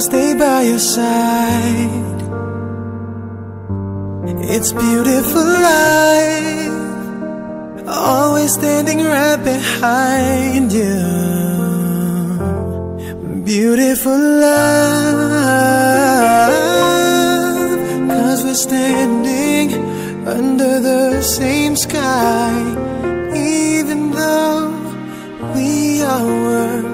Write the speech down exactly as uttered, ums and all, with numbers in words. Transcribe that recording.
stay by your side. It's beautiful life, always standing right behind you. Beautiful love, 'cause we're standing under the same sky, even though we are worlds